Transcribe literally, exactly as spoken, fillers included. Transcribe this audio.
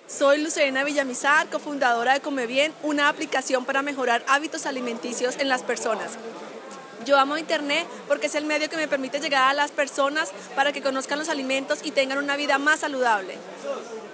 Soy Lucerena Villamizar, cofundadora de Comebien, una aplicación para mejorar hábitos alimenticios en las personas. Yo amo Internet porque es el medio que me permite llegar a las personas para que conozcan los alimentos y tengan una vida más saludable.